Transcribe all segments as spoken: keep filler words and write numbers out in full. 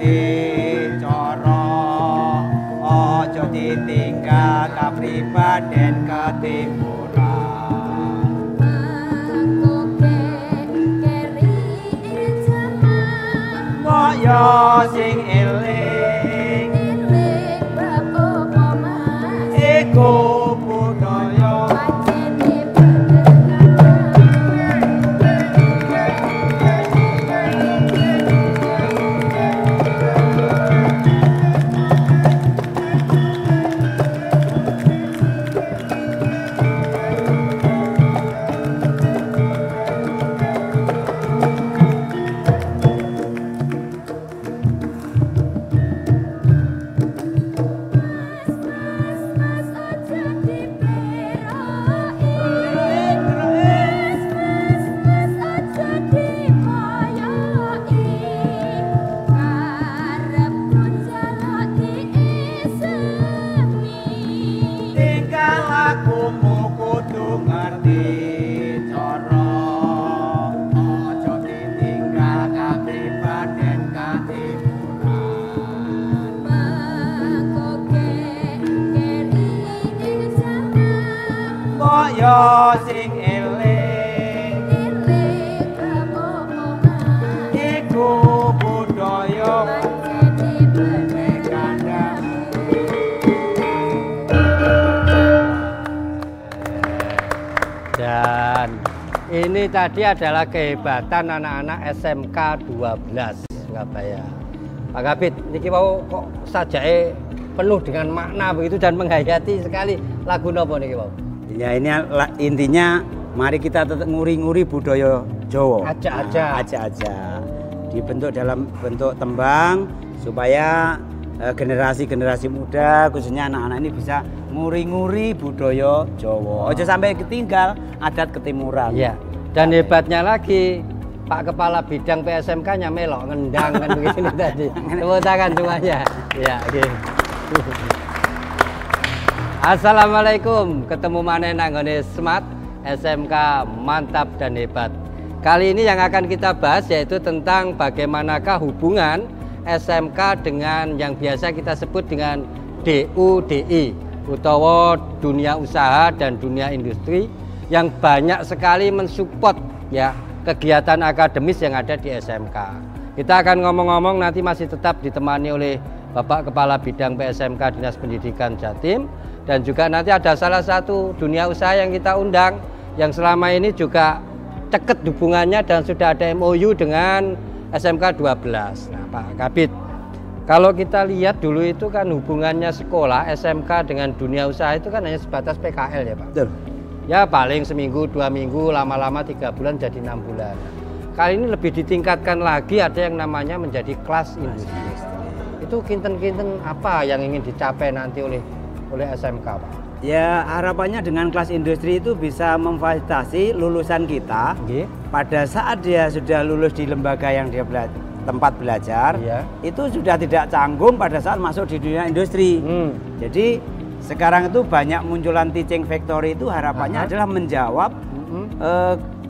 adicara aja ditinggal kapribaden ketimuran mangkoke keri jaman kaya sing eling eling bab apa mas iku budaya pancene bener tingkah lakumu kudu ngerti cara aja ditinggal kapribaden ketimuran kaya sing eling iku budaya kandang. Dan ini tadi adalah kehebatan anak-anak S M K dua belas Surabaya. Pak Kabid, niki mau kok sajake penuh dengan makna begitu dan menghayati sekali lagu nopo niki mau. Ya ini intinya mari kita tetap nguri-nguri budaya Jawa. Aja-aja. Aja-aja. Dibentuk dalam bentuk tembang supaya generasi-generasi muda khususnya anak-anak ini bisa nguri-nguri budaya Jawa. Ojo sampai ketinggal adat ketimuran. Iya. Dan hebatnya lagi Pak Kepala Bidang P S M K-nya melok ngendang kan begini tadi. Tepuk tangan semuanya. Ya, oke. Assalamualaikum, ketemu mana nanggone Smart S M K mantap dan hebat. Kali ini yang akan kita bahas yaitu tentang bagaimanakah hubungan S M K dengan yang biasa kita sebut dengan D U D I utawa dunia usaha dan dunia industri yang banyak sekali mensupport ya kegiatan akademis yang ada di S M K. Kita akan ngomong-ngomong nanti masih tetap ditemani oleh Bapak Kepala Bidang P S M K Dinas Pendidikan Jatim. Dan juga nanti ada salah satu dunia usaha yang kita undang yang selama ini juga deket hubungannya dan sudah ada M O U dengan S M K dua belas. Nah, Pak Kabid, kalau kita lihat dulu itu kan hubungannya sekolah S M K dengan dunia usaha itu kan hanya sebatas P K L ya Pak? Betul. Ya paling seminggu, dua minggu, lama-lama tiga bulan jadi enam bulan. Kali ini lebih ditingkatkan lagi, ada yang namanya menjadi kelas industri. Itu kinten-kinten apa yang ingin dicapai nanti oleh oleh S M K Pak? Ya harapannya dengan kelas industri itu bisa memfasilitasi lulusan kita Oke. pada saat dia sudah lulus di lembaga yang dia bela tempat belajar Iya. itu sudah tidak canggung pada saat masuk di dunia industri. Hmm. Jadi sekarang itu banyak munculan teaching factory itu harapannya Aha. adalah menjawab Hmm. eh,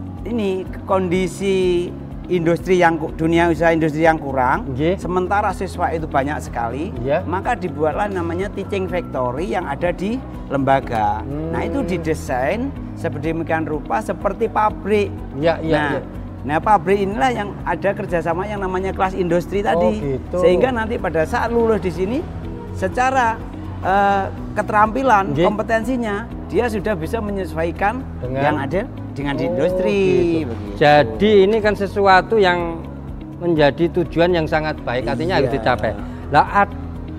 ini kondisi industri yang dunia usaha industri yang kurang, Oke. sementara siswa itu banyak sekali, Iya. maka dibuatlah namanya teaching factory yang ada di lembaga. Hmm. Nah itu didesain sedemikian rupa seperti pabrik. Ya, iya, nah, iya. nah pabrik inilah yang ada kerjasama yang namanya kelas industri tadi, gitu. sehingga nanti pada saat lulus di sini, secara eh, keterampilan, Oke. kompetensinya dia sudah bisa menyesuaikan Dengan- yang ada dengan di Oh, industri. gitu. Begitu. Jadi ini kan sesuatu yang menjadi tujuan yang sangat baik, artinya harus Iya. dicapai. Lah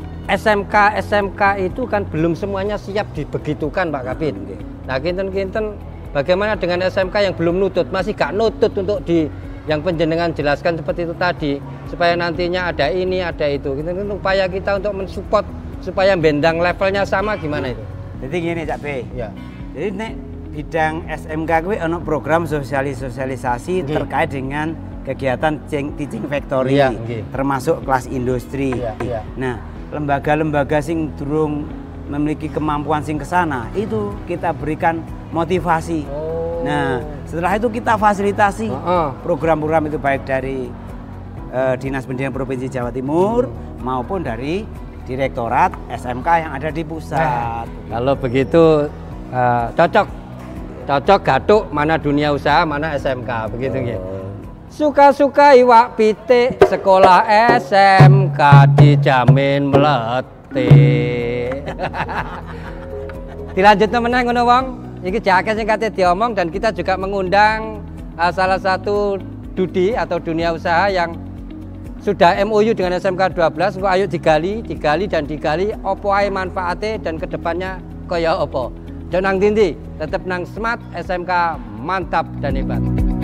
S M K S M K itu kan belum semuanya siap dibegitukan Pak Kabid. Oke. Nah kinten-kinten bagaimana dengan S M K yang belum nutut, masih gak nutut untuk di yang penjenengan jelaskan seperti itu tadi, supaya nantinya ada ini ada itu. Kinten-kinten upaya kita untuk mensupport supaya bendang levelnya sama gimana itu? Jadi gini Cak B. Ya. Jadi nek bidang S M K kuwi ono program sosialisasi Nggih. terkait dengan kegiatan teaching, teaching factory, Iya, nggih. termasuk kelas industri. Iya, iya. Nah, lembaga-lembaga sing durung memiliki kemampuan sing kesana itu kita berikan motivasi. Oh. Nah, setelah itu kita fasilitasi Heeh. program-program itu baik dari eh, Dinas Pendidikan Provinsi Jawa Timur maupun dari Direktorat S M K yang ada di pusat. Kalau begitu uh, cocok, cocok gatuk mana dunia usaha, mana S M K, begitu nggih. Suka-suka iwak pitik, sekolah S M K dijamin meletik. Dilanjut meneh ngono wong. Iki jake sing kate diomong dan kita juga mengundang uh, salah satu Dudi atau dunia usaha yang sudah M O U dengan S M K dua belas. Engko ayo digali, digali dan digali opo ae manfaate dan kedepannya kaya opo. Jangan nang tindi, tetep nang Smart S M K mantap dan hebat.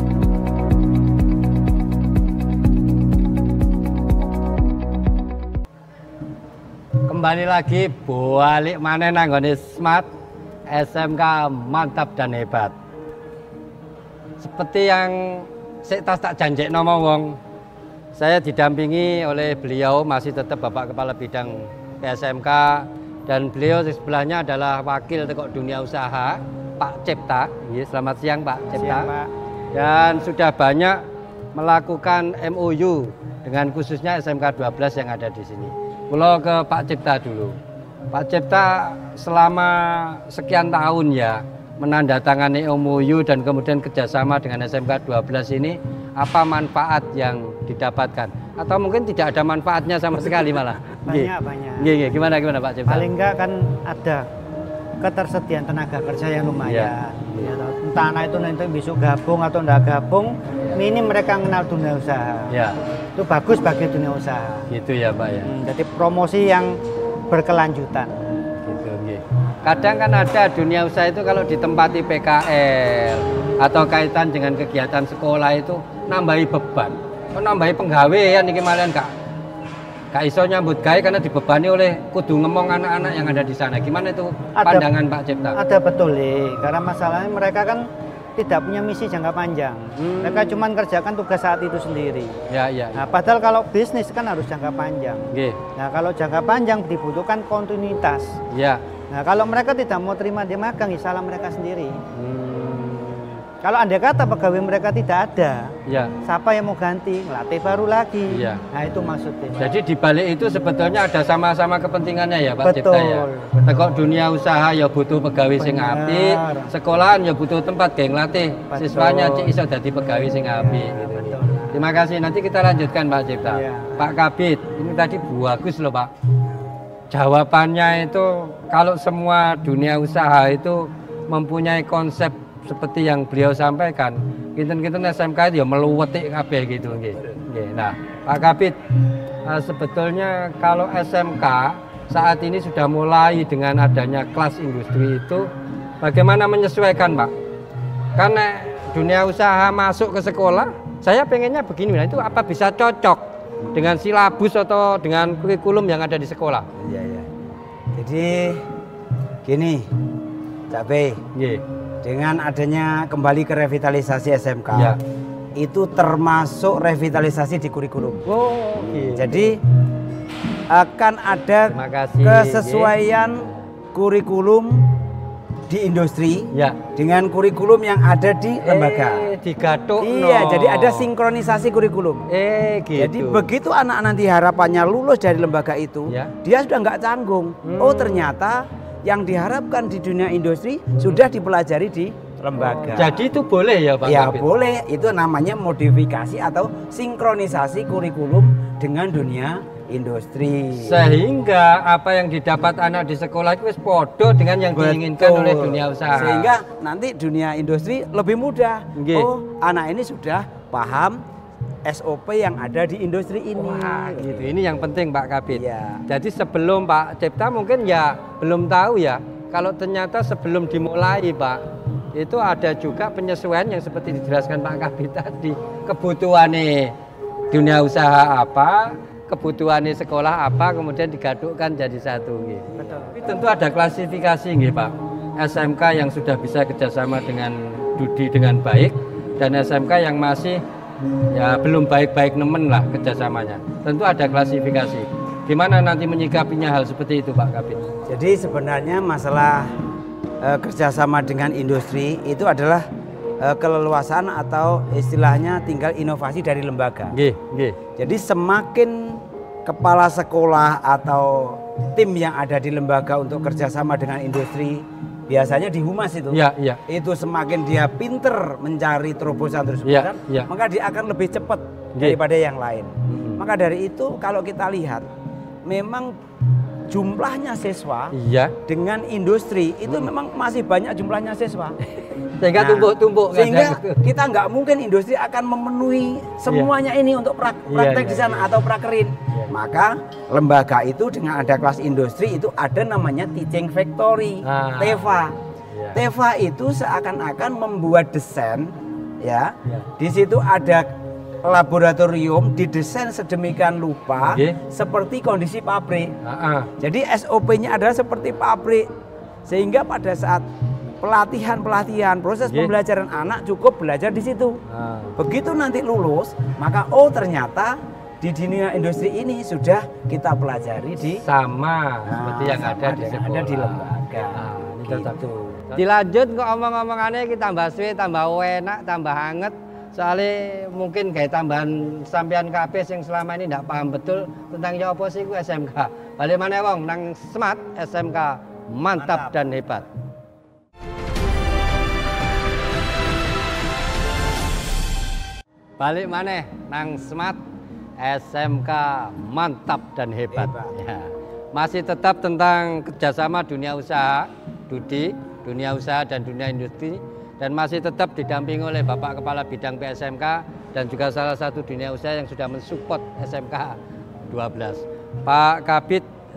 Kembali lagi balik mana nanggone Smart S M K mantap dan hebat. Seperti yang saya tak janji ngomong wong, saya didampingi oleh beliau masih tetap Bapak Kepala Bidang P S M K dan beliau di sebelahnya adalah Wakil Tekok Dunia Usaha Pak Cipta. Ya, selamat siang Pak Cipta. Siang, Pak. Dan sudah banyak melakukan M O U dengan khususnya S M K dua belas yang ada di sini. Kalau ke Pak Cipta dulu. Pak Cipta selama sekian tahun ya menandatangani M O U dan kemudian kerjasama dengan S M K dua belas ini, apa manfaat yang didapatkan? Atau mungkin tidak ada manfaatnya sama sekali malah? Banyak, banyak. Gih, gimana gimana Pak Cipta? Paling enggak kan ada ketersediaan tenaga kerja yang lumayan. Ya, entah anak itu nanti besok gabung atau enggak gabung, minim mereka mengenal dunia usaha. Ya. Itu bagus bagi dunia usaha. Gitu ya Pak ya. Hmm, jadi promosi yang berkelanjutan. Gitu, gih. Kadang kan ada dunia usaha itu kalau ditempati P K L atau kaitan dengan kegiatan sekolah itu nambahi beban. Oh, nambahi penggawean iki malian Kak. Kak iso nyambut gawe karena dibebani oleh kudu ngomong anak-anak yang ada di sana. Gimana itu Ada- pandangan Pak Cipta? Ada betul, Li. Karena masalahnya mereka kan tidak punya misi jangka panjang. Hmm. Mereka cuma kerjakan tugas saat itu sendiri. Ya, ya. Nah, padahal kalau bisnis kan harus jangka panjang. Nggih. Nah, kalau jangka panjang dibutuhkan kontinuitas. Ya. Nah, kalau mereka tidak mau terima dia magang, ya salah mereka sendiri. Hmm. Kalau andai kata pegawai mereka tidak ada, Ya. siapa yang mau ganti? Ngelatih baru lagi. Iya. Nah, itu maksudnya. Jadi di balik itu sebetulnya ada sama-sama kepentingannya ya Pak Betul, Cipta ya. betul. Tekok dunia usaha ya butuh pegawai sing Benar. apik, sekolahan ya butuh tempat geng latih Betul. siswanya cik iso dadi pegawai sing apik Ya, gitu. betul. Terima kasih. Nanti kita lanjutkan Pak Cipta. Iya. Pak Kabit, ini tadi bagus loh Pak. Jawabannya itu kalau semua dunia usaha itu mempunyai konsep seperti yang beliau sampaikan, kinten-kinten S M K itu ya meluwetik kabeh gitu nggih. Nggih. Nah, Pak Kabit, eh, sebetulnya kalau S M K saat ini sudah mulai dengan adanya kelas industri itu, bagaimana menyesuaikan Pak? Karena dunia usaha masuk ke sekolah, saya pengennya begini, nah itu apa bisa cocok dengan silabus atau dengan kurikulum yang ada di sekolah? Iya, iya. Jadi gini, Cak B, Nggih. dengan adanya kembali ke revitalisasi S M K, Ya. itu termasuk revitalisasi di kurikulum. Oh, Jadi akan ada Terima kasih, kesesuaian kurikulum di industri ya. dengan kurikulum yang ada di lembaga. Eh, digatuk. Iya, jadi ada sinkronisasi kurikulum. Eh, gitu. Jadi begitu anak nanti harapannya lulus dari lembaga itu, Ya. dia sudah nggak canggung. Hmm. Oh ternyata yang diharapkan di dunia industri sudah dipelajari di lembaga. Jadi itu boleh ya Pak Ya Kabit? boleh, itu namanya modifikasi atau sinkronisasi kurikulum dengan dunia industri. Sehingga apa yang didapat anak di sekolah itu wis podo dengan yang diinginkan Betul. oleh dunia usaha. Sehingga nanti dunia industri lebih mudah. Nggih. Oh, anak ini sudah paham S O P yang ada di industri ini. Wah, gitu. Ini yang penting Pak Kabit. Iya. Jadi sebelum Pak Cipta mungkin ya belum tahu ya. Kalau ternyata sebelum dimulai Pak, itu ada juga penyesuaian yang seperti dijelaskan Pak Kabit tadi. Kebutuhannya dunia usaha apa, kebutuhannya sekolah apa, kemudian digadukkan jadi satu. Gitu. Betul. Tapi tentu ada klasifikasi nggih Pak. S M K yang sudah bisa kerjasama dengan Dudi dengan baik dan S M K yang masih ya belum baik-baik nemen lah kerjasamanya. Tentu ada klasifikasi. Gimana nanti menyikapinya hal seperti itu Pak Kabit? Jadi sebenarnya masalah eh, kerjasama dengan industri itu adalah eh, keleluasaan atau istilahnya tinggal inovasi dari lembaga. Nggih, nggih. Jadi semakin kepala sekolah atau tim yang ada di lembaga untuk kerjasama dengan industri, biasanya di humas itu, Iya, iya. itu semakin dia pinter mencari terobosan terobosan, Iya, iya. maka dia akan lebih cepat Nggih. daripada yang lain. Mm-mm. Maka dari itu kalau kita lihat, memang jumlahnya siswa Iya. dengan industri itu memang masih banyak jumlahnya siswa. Sehingga Nah, tumpuk-tumpuk. sehingga kita nggak mungkin industri akan memenuhi semuanya ini untuk prak- Iya, praktek iya, di sana iya. atau prakerin. Maka lembaga itu dengan ada kelas industri itu ada namanya teaching factory, Ah. T E F A. Iya. T E F A itu seakan-akan membuat desain, ya. Iya. Di situ ada laboratorium didesain sedemikian rupa Nggih. seperti kondisi pabrik. Ah, ah. Jadi S O P-nya adalah seperti pabrik, sehingga pada saat pelatihan-pelatihan, proses Nggih. pembelajaran anak cukup belajar di situ. Ah. Begitu nanti lulus, maka oh ternyata di dunia industri ini sudah kita pelajari di Sama Nah, seperti yang sama ada di dengan sekolah. ada di lembaga. Ah, ini cocok. Gitu. Dilanjut kok omong-omongannya kita tambah suwe, tambah enak, tambah hangat. Soalnya mungkin kayak tambahan sampean K P yang selama ini tidak paham betul tentang ya apa sih ku S M K. Balik mana wong nang Smart S M K mantap, Mantap. dan hebat. Balik mana nang Smart S M K mantap dan hebat. Hebat. Ya. Masih tetap tentang kerjasama dunia usaha, Dudi, dunia usaha dan dunia industri, dan masih tetap didampingi oleh Bapak Kepala Bidang P S M K dan juga salah satu dunia usaha yang sudah mensupport S M K dua belas. Pak Kabid,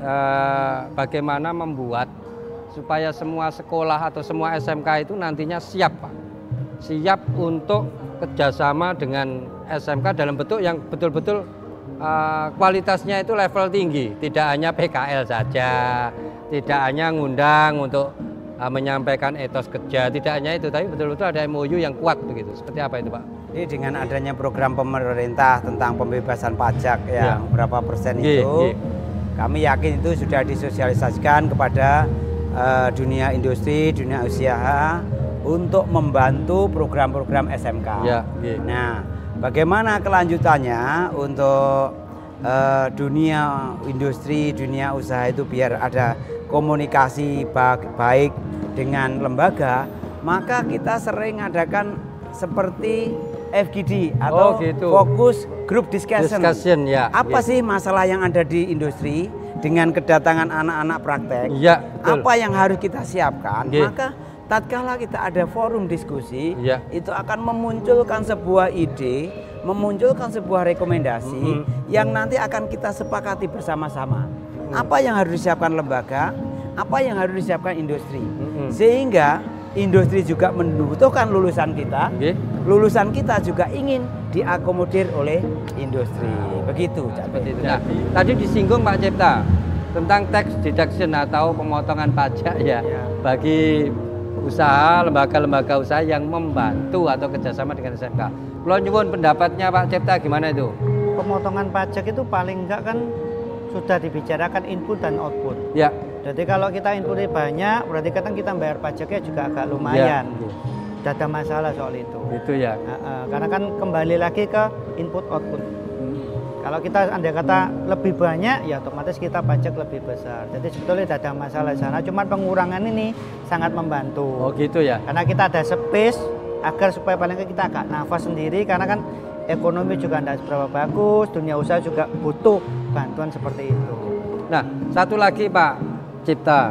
eh, bagaimana membuat supaya semua sekolah atau semua S M K itu nantinya siap, Pak? Siap untuk kerjasama dengan S M K dalam bentuk yang betul-betul uh, kualitasnya itu level tinggi, tidak hanya P K L saja, tidak hanya ngundang untuk uh, menyampaikan etos kerja, tidak hanya itu, tapi betul-betul ada M O U yang kuat begitu. Seperti apa itu, Pak? Jadi dengan adanya program pemerintah tentang pembebasan pajak yang Ya. berapa persen Nggih, itu, nggih. kami yakin itu sudah disosialisasikan kepada eh, dunia industri, dunia usaha untuk membantu program-program S M K. Ya, nggih. Nah, bagaimana kelanjutannya untuk eh, dunia industri, dunia usaha itu biar ada komunikasi ba- baik dengan lembaga, maka kita sering adakan seperti F G D atau Oh, gitu. fokus group discussion. Discussion, ya. Apa Nggih. sih masalah yang ada di industri dengan kedatangan anak-anak praktek? Iya, betul. Apa yang harus kita siapkan? Nggih. Maka tatkala kita ada forum diskusi, Iya. itu akan memunculkan sebuah ide, memunculkan sebuah rekomendasi Mhm. yang nanti akan kita sepakati bersama-sama. Apa yang harus disiapkan lembaga? Apa yang harus disiapkan industri? Mhm. Sehingga industri juga membutuhkan lulusan kita, Nggih. lulusan kita juga ingin diakomodir oleh industri. Begitu. Seperti itu. Nah, tadi disinggung Pak Cipta tentang tax deduction atau pemotongan pajak ya, Ya. bagi usaha, lembaga-lembaga usaha yang membantu atau kerjasama dengan S M K. Kalau nyuwun pendapatnya Pak Cipta gimana itu? Pemotongan pajak itu paling enggak kan sudah dibicarakan input dan output. Ya. Jadi kalau kita inputnya banyak, berarti kan kita bayar pajaknya juga agak lumayan. Ya. Tidak ada masalah soal itu. Itu ya. Nah, eh, karena kan kembali lagi ke input output. Kalau kita andai kata lebih banyak, ya otomatis kita pajak lebih besar. Jadi sebetulnya tidak ada masalah di sana. Cuma pengurangan ini sangat membantu. Oh gitu ya. Karena kita ada space agar supaya paling nggak kita agak nafas sendiri. Karena kan ekonomi juga tidak seberapa bagus, dunia usaha juga butuh bantuan seperti itu. Nah, satu lagi Pak Cipta,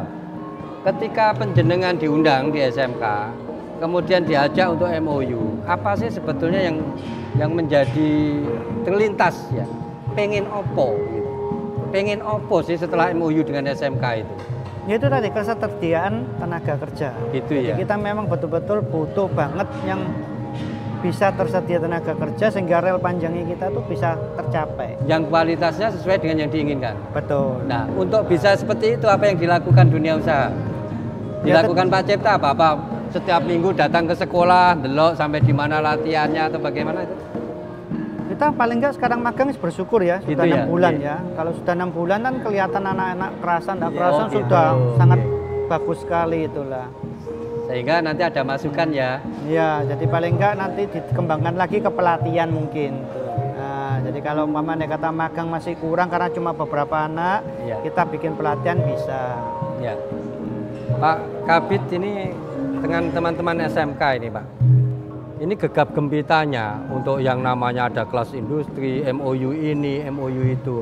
ketika penjenengan diundang di S M K, kemudian diajak untuk M O U, apa sih sebetulnya yang yang menjadi terlintas ya? Pengen opo gitu. Pengen opo sih setelah M O U dengan S M K itu? Ya itu tadi ketersediaan tenaga kerja. Gitu Jadi ya. kita memang betul-betul butuh banget yang bisa tersedia tenaga kerja sehingga rel panjangnya kita tuh bisa tercapai. Yang kualitasnya sesuai dengan yang diinginkan. Betul. Nah, untuk bisa seperti itu apa yang dilakukan dunia usaha? Ya, Dilakukan Pak Cipta apa? Apa setiap minggu datang ke sekolah, delok sampai di mana latihannya atau bagaimana itu? Kita paling nggak sekarang magang bersyukur ya, Gitu sudah ya? enam bulan Iya. ya. Kalau sudah enam bulan kan kelihatan anak-anak kerasan, tidak Iya, kerasan oh, gitu. sudah sangat Iya. bagus sekali itulah. Sehingga nanti ada masukan ya. Iya, jadi paling enggak nanti dikembangkan lagi ke pelatihan mungkin. Nah, jadi kalau umpamanya kata magang masih kurang karena cuma beberapa anak, Iya. kita bikin pelatihan bisa. Ya. Pak Kabid ini dengan teman-teman S M K ini Pak. Ini gegap gempitanya untuk yang namanya ada kelas industri, M O U ini, M O U itu.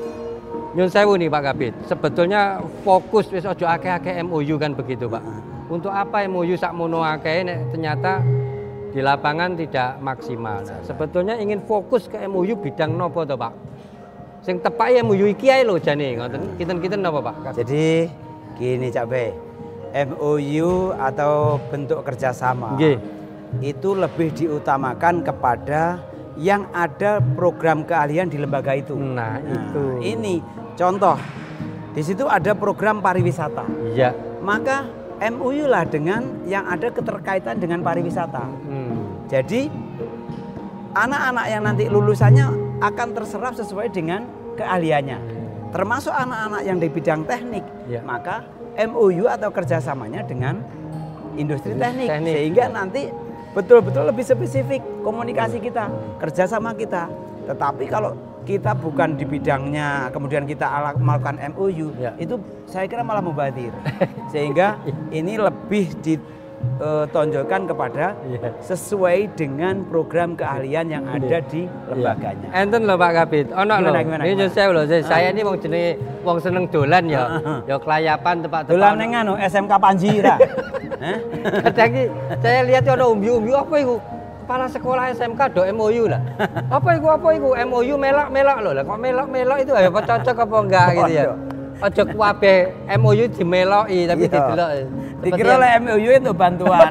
Nyun sewu nih Pak Kabid, sebetulnya fokus wis ojo akeh-akeh M O U kan begitu Pak. Untuk apa M O U sak mono akeh nek ternyata di lapangan tidak maksimal. Nah, sebetulnya ingin fokus ke M O U bidang nopo to Pak? Sing tepak M O U iki ae lho jane ngoten. Kinten-kinten napa Pak? Jadi gini Cak Be, M O U atau bentuk kerjasama Nggih. itu lebih diutamakan kepada yang ada program keahlian di lembaga itu. Nah, itu. Ini contoh, di situ ada program pariwisata. Iya. Maka M O U lah dengan yang ada keterkaitan dengan pariwisata. Hmm. Jadi anak-anak yang nanti lulusannya akan terserap sesuai dengan keahliannya. Termasuk anak-anak yang di bidang teknik. Ya. Maka M O U atau kerjasamanya dengan industri teknik. Teknik. Sehingga nanti betul-betul lebih spesifik komunikasi kita, kerjasama kita. Tetapi kalau kita bukan di bidangnya, kemudian kita ala- melakukan M O U, Ya. itu saya kira malah mubazir. Sehingga ini lebih ditonjolkan kepada Ya. sesuai dengan program keahlian yang ada di lembaganya. Enten lho Pak Kabid, ono lho. Gimana, gimana, Ini gimana? saya lho, saya, saya ini wong jenenge wong seneng dolan ya. Ya kelayapan tempat-tempat. Dolan ning anu S M K Panji ra? Hah? Kadang iki saya lihat ono umbi-umbi apa iku? Kepala sekolah S M K do M O U lah. Apa iku apa iku? M O U melok-melok lho. Lah kok melok-melok itu ya apa cocok apa enggak gitu ya. Aja kuwabe M O U dimeloki tapi Iya. didelok. Dikira oleh M O U itu bantuan.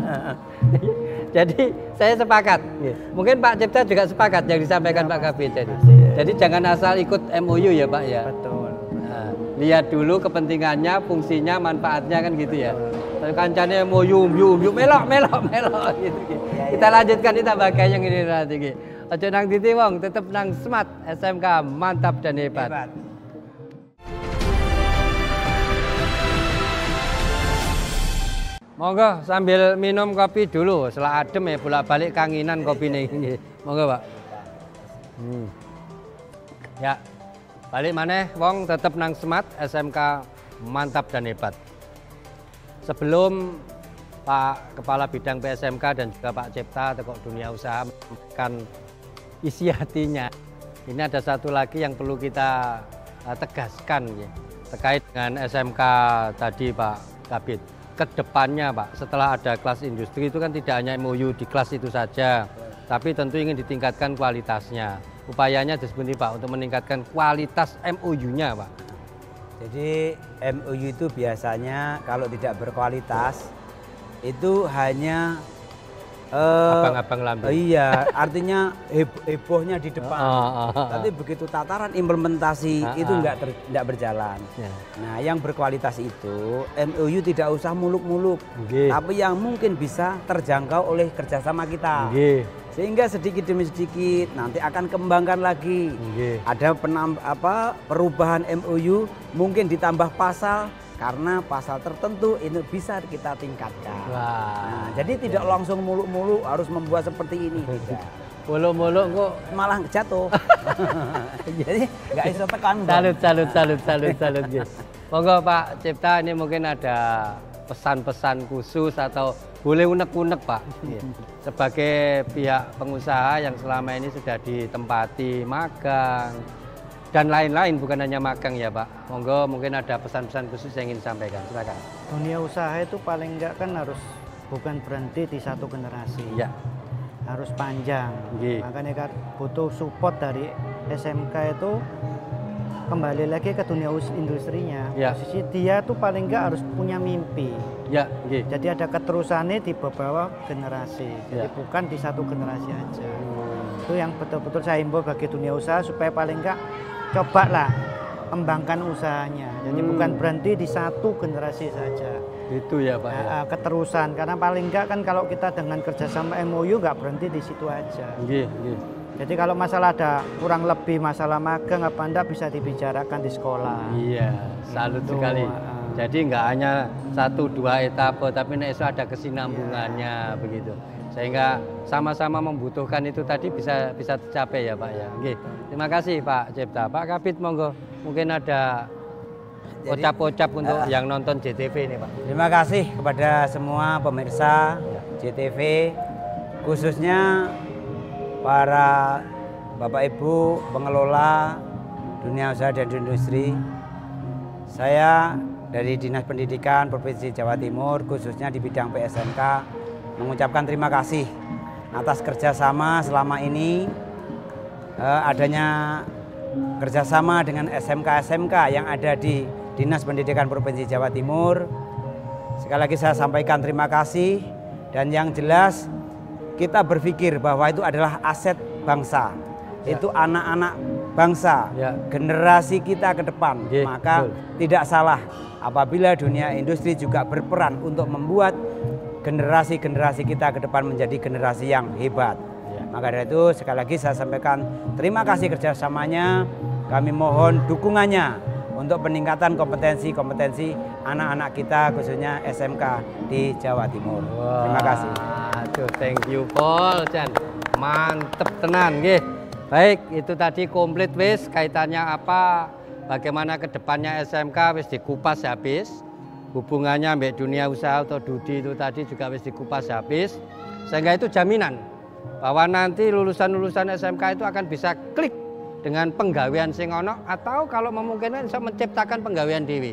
Jadi saya sepakat. Mungkin Pak Cipta juga sepakat yang disampaikan Pak Kabid jadi. Jadi jangan asal ikut M O U ya Pak ya. Betul. Nah, lihat dulu kepentingannya, fungsinya, manfaatnya kan gitu ya. Tapi kancane M O U, umyu, umyu, melok, melok, melok gitu. Kita lanjutkan kita bagian yang ini nanti. Ojo nang titi wong, tetep nang Smart S M K mantap dan hebat. Hebat. Monggo sambil minum kopi dulu, setelah adem ya bolak-balik kanginan kopi ini. Monggo Pak. Hmm. Ya, balik maneh wong tetep nang Smart S M K mantap dan hebat. Sebelum Pak Kepala Bidang P S M K dan juga Pak Cipta Tekok Dunia Usaha akan isi hatinya. Ini ada satu lagi yang perlu kita uh, tegaskan ya, terkait dengan S M K tadi Pak Kabid. Kedepannya Pak, setelah ada kelas industri itu kan tidak hanya M O U di kelas itu saja, tapi tentu ingin ditingkatkan kualitasnya. Upayanya seperti Pak untuk meningkatkan kualitas M O U-nya Pak. Jadi M O U itu biasanya kalau tidak berkualitas itu hanya eh, Abang-abang lambe. oh iya, artinya heb- hebohnya di depan. Ah, ah, ah. Tapi begitu tataran implementasi Ah, itu ah. enggak ter- enggak berjalan. Ya. Nah, yang berkualitas itu M O U tidak usah muluk-muluk, Nggih. tapi yang mungkin bisa terjangkau oleh kerjasama kita. Nggih. Sehingga sedikit demi sedikit nanti akan kembangkan lagi. Nggih. Ada penam, apa perubahan M O U, mungkin ditambah pasal karena pasal tertentu itu bisa kita tingkatkan. Wah. Nah, jadi tidak langsung muluk-muluk harus membuat seperti ini, tidak. Muluk-muluk kok Malah jatuh. Jadi nggak bisa tekan. Bang. salut salut salut salut salut guys. Monggo Pak Cipta ini mungkin ada pesan-pesan khusus atau boleh unek-unek Pak. Sebagai pihak pengusaha yang selama ini sudah ditempati magang dan lain-lain, bukan hanya magang ya Pak. Monggo mungkin ada pesan-pesan khusus yang ingin disampaikan. Silakan. Dunia usaha itu paling enggak kan harus bukan berhenti di satu generasi. Ya. Harus panjang. Nggih. Makanya kan butuh support dari S M K itu kembali lagi ke dunia us- industrinya. Ya. Posisi dia tuh paling enggak harus punya mimpi. Ya, nggih. Jadi ada keterusannya di beberapa generasi. Jadi Ya. bukan di satu generasi aja. Itu yang betul-betul saya himbau bagi dunia usaha supaya paling enggak cobalah kembangkan usahanya. Jadi Hmm. bukan berhenti di satu generasi saja. Itu ya Pak. Ya. Nah, keterusan karena paling enggak kan kalau kita dengan kerjasama M O U nggak berhenti di situ aja. Nggih, nggih. Jadi kalau masalah ada kurang lebih masalah magang apa enggak bisa dibicarakan di sekolah. Iya, salut Gitu. sekali. Ah. Jadi nggak hanya satu dua etape, tapi nek iso ada kesinambungannya begitu. Sehingga sama-sama membutuhkan itu tadi bisa bisa tercapai ya Pak ya. Oke. Terima kasih Pak Cipta. Pak Kabid monggo, mungkin ada ucap-ucap untuk uh, yang nonton J T V ini Pak. Terima kasih kepada semua pemirsa J T V, khususnya para Bapak Ibu pengelola dunia usaha dan industri. Saya dari Dinas Pendidikan Provinsi Jawa Timur, khususnya di bidang P S M K, mengucapkan terima kasih atas kerjasama selama ini, eh, adanya kerjasama dengan S M K S M K yang ada di Dinas Pendidikan Provinsi Jawa Timur. Sekali lagi saya sampaikan terima kasih, dan yang jelas kita berpikir bahwa itu adalah aset bangsa, ya. Itu anak-anak bangsa, ya. Generasi kita ke depan, ya, maka betul. Tidak salah apabila dunia industri juga berperan untuk membuat generasi-generasi kita ke depan menjadi generasi yang hebat. Ya. Maka dari itu sekali lagi saya sampaikan terima kasih kerjasamanya. Kami mohon dukungannya untuk peningkatan kompetensi-kompetensi anak-anak kita khususnya S M K di Jawa Timur. Wah, terima kasih. Aduh, thank you Paul, Chan. Mantep tenan, nggih. Baik, itu tadi komplit wis kaitannya apa, bagaimana kedepannya S M K wis dikupas habis. Hubungannya ambek dunia usaha atau Dudi itu tadi juga wis dikupas habis. Sehingga itu jaminan bahwa nanti lulusan-lulusan S M K itu akan bisa klik dengan penggawean sing ono, atau kalau memungkinkan bisa menciptakan penggawean dewi.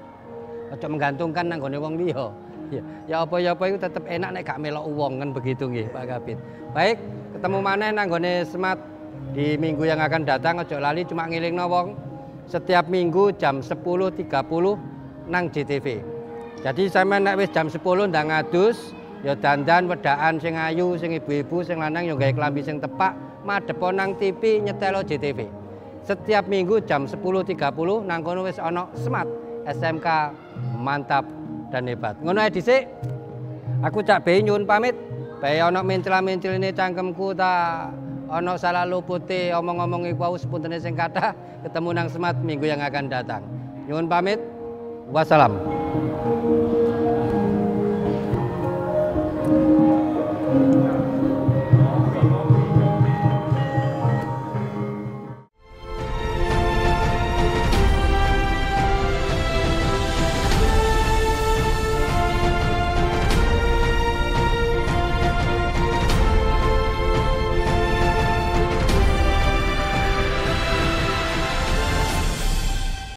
Ojo menggantungkan nang gone wong liya. Ya, ya apa ya apa itu tetap enak nek gak melok uang kan begitu nggih Pak Kabid. Baik, ketemu maneh nang gone Smart di minggu yang akan datang. Ojo lali cuma ngilingno wong setiap minggu jam sepuluh tiga puluh nang J T V. Jadi sampeyan nek wis jam sepuluh ndang ngadus ya dandan wedaan sing ayu, sing ibu-ibu, sing lanang ya gawe klambi sing tepak, madhep nang T V nyetelo J T V. Setiap minggu jam sepuluh tiga puluh nang kono wis ana Smart S M K mantap dan hebat. Ngono ae dhisik. Aku cak bae nyuwun pamit. Bae ana mencela-menceline cangkemku ta ana salah lupute omong-omong iku wau sepuntene sing kathah. Ketemu nang Smart minggu yang akan datang. Nyuwun pamit. Wassalam.